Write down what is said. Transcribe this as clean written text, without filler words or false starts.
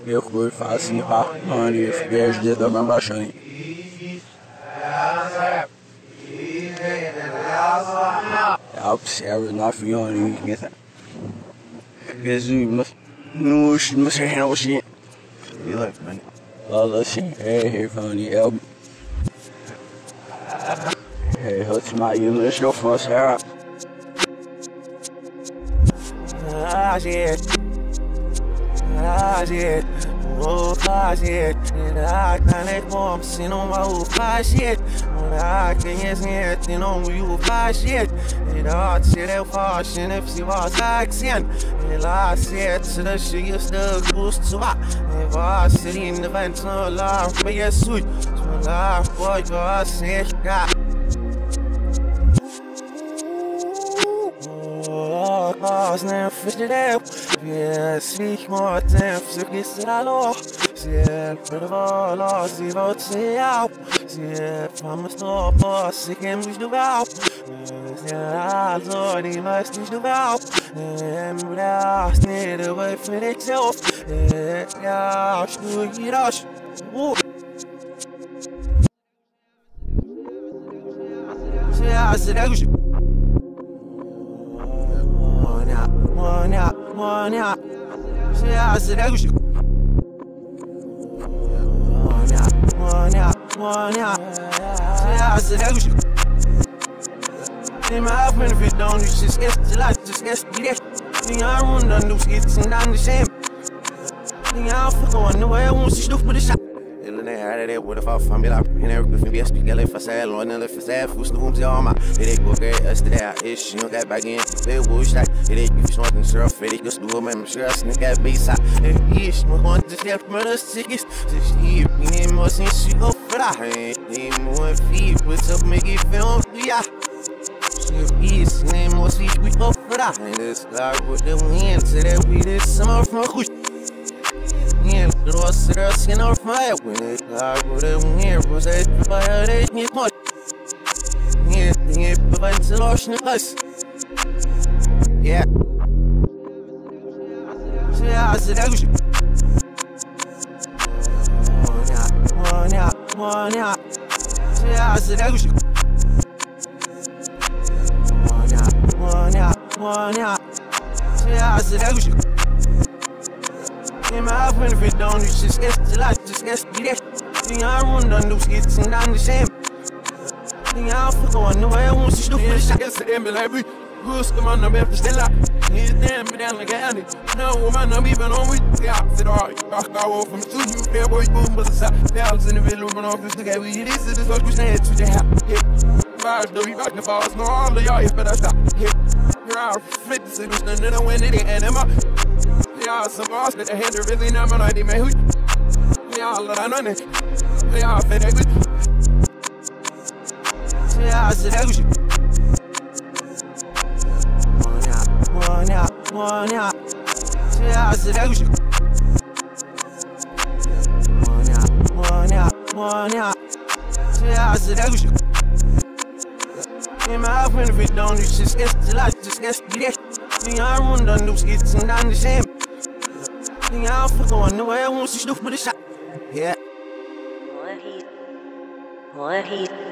Eu fui faço rapando e vejo de uma baixinha. Eu observo na fiona Jesus, no serrano hoje. You look funny. Well, listen, hey, funny, hey, what's my English? No fuss, Sarah. Shit. Oh, shit. And I can't come, seen on my old shit. When I can't get in on you, shit. And I said that fashion if she was accent. And I said to the shit, you still boost to my. If I sit in the vent, no laugh, but yes, sweet. So laugh, boy, I said, God. Now fish it out. Yeah, speak more time for this I know. Yeah, but of all lost, you vote say out. Yeah, from a store boss, you can wish the vow. Yeah, I thought he must wish the vow. And without need away for itself. Yeah, should you rush? Yeah, I said, I was. One out. Yeah, I said that was you. One out. Yeah, I said that was you. In my house, man, if it don't, you just get the light, just get the I run down those skits and down the same. I don't fuck on the way I want to stuff with the shot. What if I find me like in every good yes, we get it for sale, or another for sale, who's the rooms on my it ain't good, us today, ish, you know, that back in, it was like it ain't if you want to surf, it just do a member, sure, sneak that base out, and ish, no one to step from the sickest, just keep me more since you go for that, ain't more feet, what's up, make it feel, yeah. East, name more sweet, we go for that, and this guy with the wind, so that we did summer from a kush. The rest of the skin of fire when it got with a wind was a fire, they need much. Yeah, but it's a lotion of us. Yeah. So, yeah, I said, I was. One out. So, yeah, I said, I was. One out. So, yeah, I said, I was. In my house, when if it don't, you just get the light, just get the death. I run down those skits and down the same. I don't fuck on the way I want to stuff with the shot. Yes, I'm like, who's come on, I'm after still up. He's damn, but down like a handy. No woman, I'm even on with the opposite. I go from the studio, fair boy, boom, but it's up. Pals in the middle of an office, the guy we did this, is what we stand to the house. Bars, don't be back the balls, no, all of y'all, but I stop. Here are flip the signals, and I win it, and I'm up. Yeah, some boss that the hand are really not my idea, man. Yeah, all that I know it. Yeah, I feel that good. Yeah, I said that was you. One out. Yeah, I said that was you. One out. Yeah, I said that was you. In my house, when if it don't, you just get the light, just get the death. I run down those skits and down the same. I don't fuck on the way I want to stuff with the shot. Yeah. What he